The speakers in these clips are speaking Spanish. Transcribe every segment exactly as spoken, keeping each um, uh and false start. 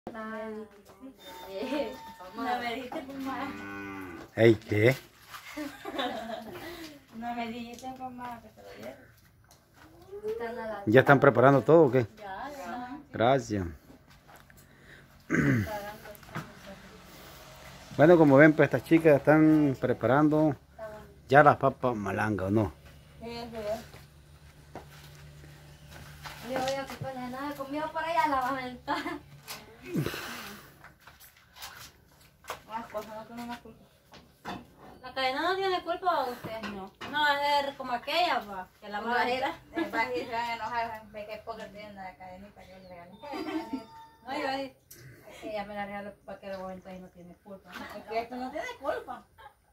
No me dijiste pomada. ¿Ey qué? No me dijiste pomada que te lo dieron. ¿Ya están preparando todo o qué? Ya, ya. Gracias. Bueno, como ven, pues estas chicas están preparando ya las papas malangas, ¿o no? Sí, sí. Yo voy a ocuparle nada conmigo por allá la va a aventar. Las cosas no tienen la culpa. La cadena no tiene culpa, ustedes no. No, es como aquella, pa, que la va a ir. Va a ir, se van a enojar, ve que poco tienen la cadenita que yo le regalé. No, yo ahí. Es que ella me la regaló para que el momento ahí no tiene culpa. Es que esto no tiene culpa.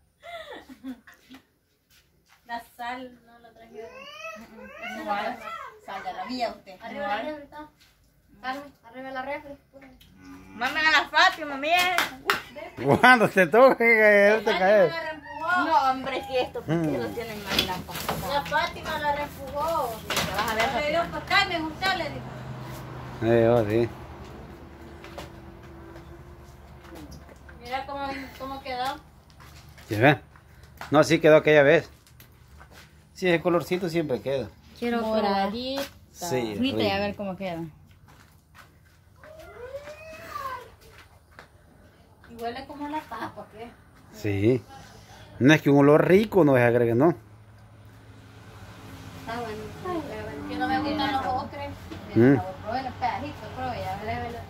La sal no la trajeron. No vale. Sal de la vía usted. Arriba la refri, está. Carmen, arriba la refri. Mami a la Fátima, mía. Cuando te toque caer, te La caes. Fátima la reempujó. No, hombre, si esto, ¿por qué no tienen más la pasta? La Fátima la reempujó. Vas a ver, Le dio para acá y me gustó, le dijo. Eh, oh, sí. Mira cómo, cómo quedó. ¿Sí ven? No, sí quedó aquella vez. Sí, ese colorcito siempre queda. quiero Moradita. Sí, Frita y a rico. ver cómo queda. Y huele como a la papa, ¿qué? Sí. No es que un olor rico no es agregar, no. Está bueno. Que no me gustan los ocres. Mm. Pruebe los pedacitos, pruebe, ya le ve los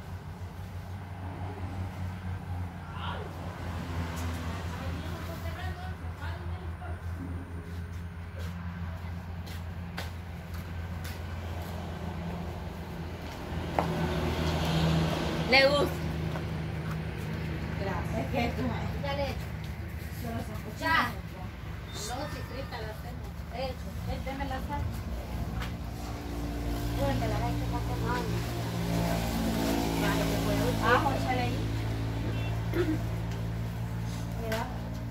Le gusta. Gracias. Es que esto es. Ya le he hecho. Yo no sé escuchar. Ya. Luego chiquita la tengo. He hecho. Este me la sal. Bueno, que la leche está quemando. Ajo, échale ahí. Mira.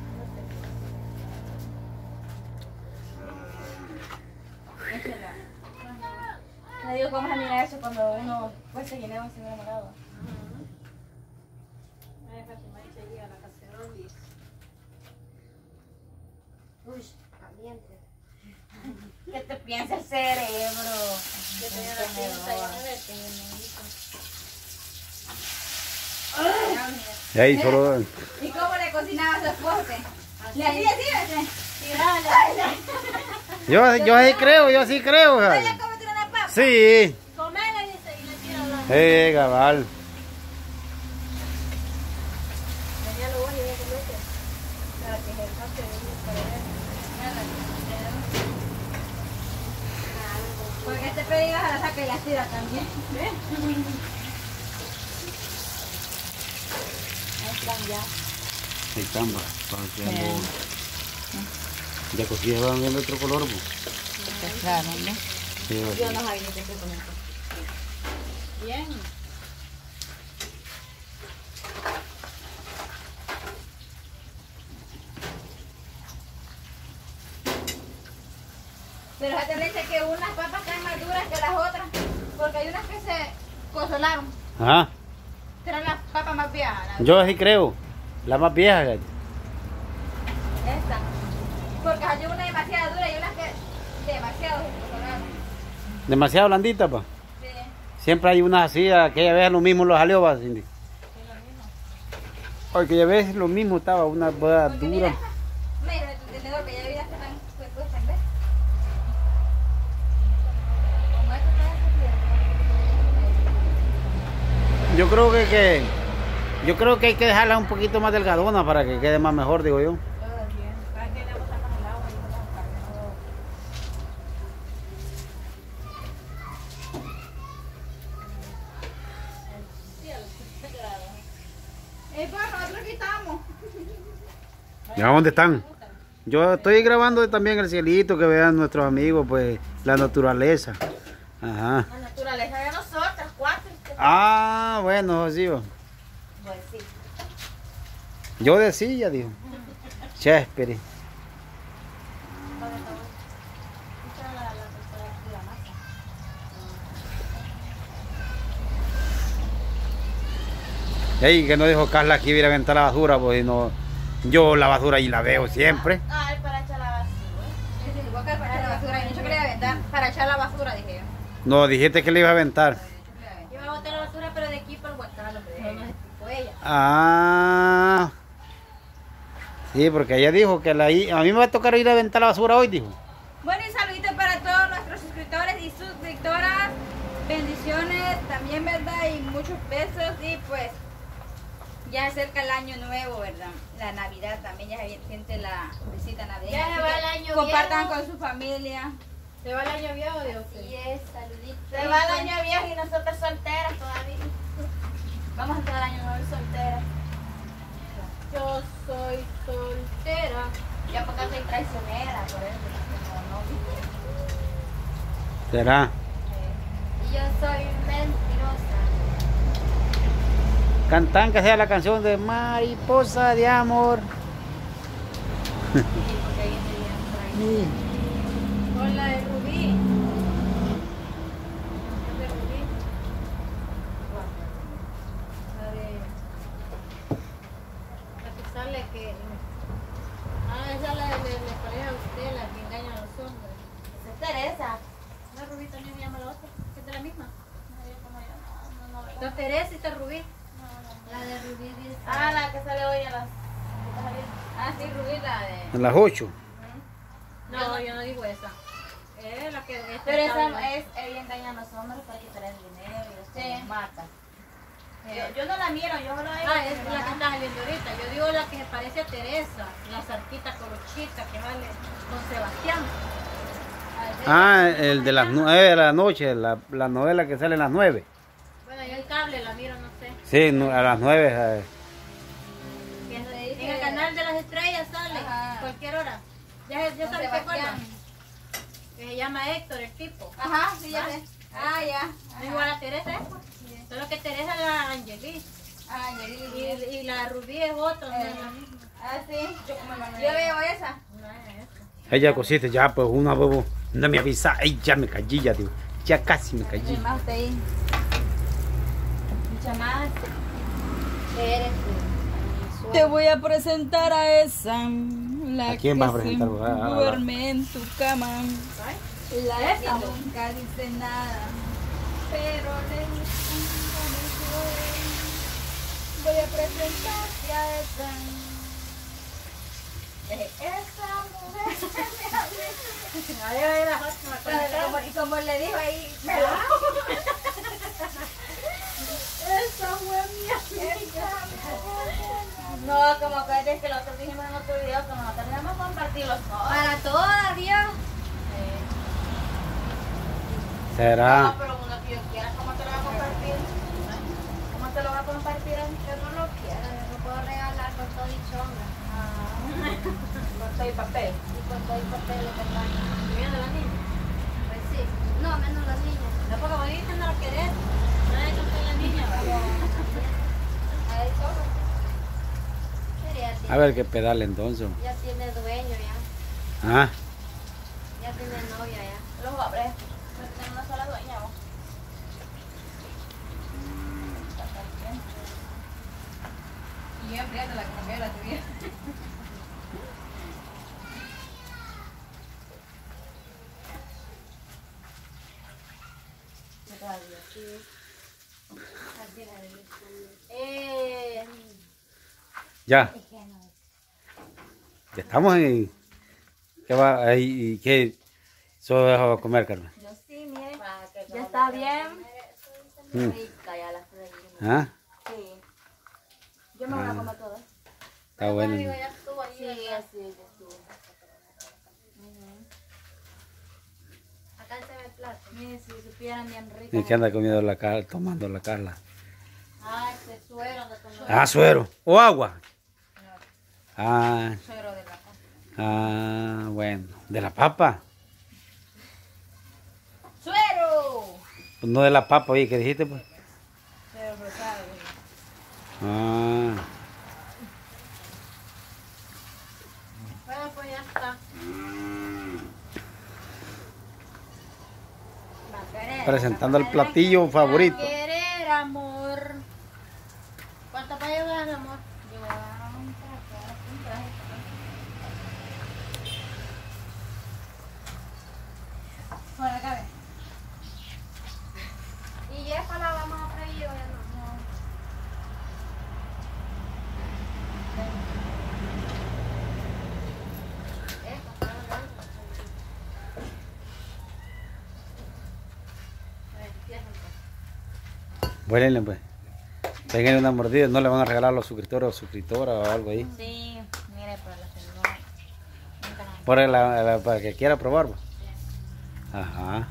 Échala. Le digo cómo se mira eso cuando uno pues se llena sin enamorado. Uy, caliente. ¿Qué te piensa el cerebro? Que tenía la tinta Y ahí solo... ¿Y cómo le cocinaba a su esposo? ¿Le hacía así, vete? Yo, yo sí creo, yo sí creo. ¿Ya Javi. cómo tiene la papa? Sí. Comela, dice, y le tira la... Eh, cabal. Venía lo bueno y venía con leche. Para que el café para ver. Porque este pedido se la saca y la tira también. ¿Ves? Ahí están ya. Ahí están, va. Están quedando... Ya cosías van viendo otro color, pues. Claro, ¿no? Sí, va. Yo no sabía ni qué hacer con esto. Bien. Pero se te dice que unas papas están más duras que las otras, porque hay unas que se congelaron. Ajá. Serán las papas más viejas. las- Yo sí creo. La más vieja. Javi. Esta. Porque hay una demasiado dura y unas que demasiado se congelaron. Demasiado blandita, pa. Sí. Siempre hay unas así, aquella vez lo mismo los salió, va, Cindy. Hoy aquella vez lo mismo estaba, una boda Porque mira dura. esta. Mira, tu tenedor que ya vi que están pues puestas, ¿ves? Como esto está así. Yo creo que, que yo creo que hay que dejarla un poquito más delgadona para que quede más mejor, digo yo. Todo bien. ¿Para qué le vamos a sacar el agua y no la carne? Eh, pues nosotros quitamos. ¿Y a dónde están? Yo estoy grabando también el cielito, que vean nuestros amigos, pues, la naturaleza. Ajá. La naturaleza de nosotras, cuatro. Ah, bueno, sí. va. Pues sí. Yo decía, dijo. Chesperi. Esta es la, la tercera de la masa. Ey, que no dijo Carla que iba a ir a aventar la basura, pues no. Yo la basura ahí la veo siempre. Ah, es para echar la basura. Sí, sí, igual que para echar la basura. Y yo quería aventar para echar la basura, dije yo. No, dijiste que le iba a aventar. Yo iba a botar la basura, pero de aquí para el huacal, hombre. No, no se explicó ella. Ah. Sí, porque ella dijo que la, i- a mí me va a tocar ir a aventar la basura hoy, dijo. Bueno, y saluditos para todos nuestros suscriptores y suscriptoras. Bendiciones también, ¿verdad? Y muchos besos. Y pues, ya se acerca el año nuevo, ¿verdad? La Navidad también, ya se siente la visita navideña. Ya se Así va que el año compartan viejo. con su familia. ¿Se va el año viejo, Dios? Sí, es, saluditos. Se va el año viejo y nosotros solteras todavía. Vamos a entrar al año nuevo solteras. Yo soy soltera. Ya porque soy traicionera, por eso. No, ¿Será? Y yo soy mentirosa. Cantan que sea la canción de Mariposa de Amor. sí, porque ahí me Con la de Rubí. ¿Es de Rubí? La de... La que sale que... Ah, esa la de le, le parece a usted, la que engaña a los hombres. Esa es Teresa. La Rubí también me llama la otra, que es de la misma. Está Teresa y está Rubí. La de Rubí dice... Ah, la que sale hoy a las... Ah, sí, Rubí, la de... A las ocho. No, yo no digo esa. Es la que... esta Pero está- esa es, ella engaña a los hombres para quitarle el dinero y después Sí. los mata. Yo, yo no la miro, yo solo digo Ah, que es me la que va- está saliendo ahorita. Yo digo la que se parece a Teresa, la sarquita colochita que vale con Sebastián. Ah, el de las nueve de la noche, la, la novela que sale a las nueve. Bueno, yo el cable la miro, no sé. Sí, no, a las nueve. eh. que se dice- En el canal de las estrellas sale, Ajá. cualquier hora. Ya, ya Con sabes qué Sebastián. acuerdan. Que se llama Héctor, el tipo. Ajá, sí, ya sé. Ah, ya. No igual a Teresa, ¿eh? Solo que Teresa es la Angelí. Ah, ya Y, vi. y la Rubí es otra, no Eh. es la misma. Ah, sí. Yo, yo veo esa. No es esa. Ella cosiste ya, pues una bobo. No me avisa. Ay, ya me callé, ya, digo. Ya casi me ¿Qué callé. más usted ahí? Mucha más. Eres tú. Te voy a presentar a esa. La ¿A quién vas a presentar? siempre A- a- a- duerme en tu cama. Ay, La que Esa. nunca dice nada. Pero le gusta un joven. Voy a presentarte a esa. Esa mujer me hace. Ay, ay, la otra, me Pero acuerdo. como- Y como le dijo ahí, me la. Esa fue mi amiga. No, como que es que nosotros dijimos en otro video que nosotros tenemos que compartirlos todos. Para todas, Dios. No, ¿Será? pero uno que yo quiera, ¿cómo te lo va a compartir? ¿Cómo te lo va a compartir? Yo no lo quiero, yo no puedo regalar con todo y chonga. Con todo y papel. Y con todo y papel de verdad. ¿Viendo la niña? Pues sí. No, menos la niña. No, porque bonita no la querés. No hay que con la niña, ¿verdad? Ahí todo. Sería así. A ver qué pedal entonces. Ya tiene dueño, ya. Ah, Ya tiene novia, ya. Los hombres. No tienen una sola dueña, vos. Y yo enfriando la que cambió la tuya. Eh, ya. Ya estamos en. ¿Qué va? Ahí, ¿qué? Solo dejo de comer, Carmen. Yo sí, mire. para que Ya no- está bien. Mm. Rica ya la freída. Ah, Sí. Yo me voy a comer todo. está bueno. Digo, ya estuvo ahí. Sí, ¿verdad? así ya estuvo. Acá se ve el plato. Mire, si supieran bien rico. ¿Y qué anda comiendo la Carla? Tomando la Carla. Ah, este suero anda tomando. Ah, suero. O agua. Ah, Suero de la casa. ah, bueno. ¿De la papa? ¡Suero! Pues no de la papa, oye, ¿qué dijiste, pues? Suero rosado. Ah, Bueno, pues ya está. presentando el platillo favorito. Querer amor. ¿Cuánto falta para llevar, amor? Llevaba un traje, un traje. Bueno, acá ven. ¿Y esta la vamos a freír o ya no? Vuélenle pues. Peguen una mordida, no le van a regalar a los suscriptores o suscriptoras o algo ahí. Sí, mire, para la que no. Nunca la- Para, la- la- para que quiera probar. pues. Ajá.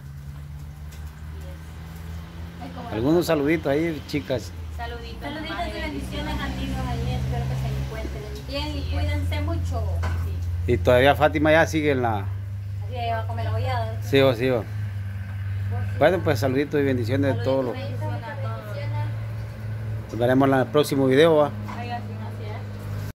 Ay, como- Algunos saluditos ahí, chicas. Saluditos. Saluditos nomás y de bendiciones amigos ahí, espero que se encuentren bien y cuídense mucho. Y todavía Fátima ya sigue en la... Así que va a comer la bollada. Sigo, sigo. Bueno, pues saluditos y bendiciones de todos los... Bendiciones a todos. Nos veremos en el próximo video, ¿va?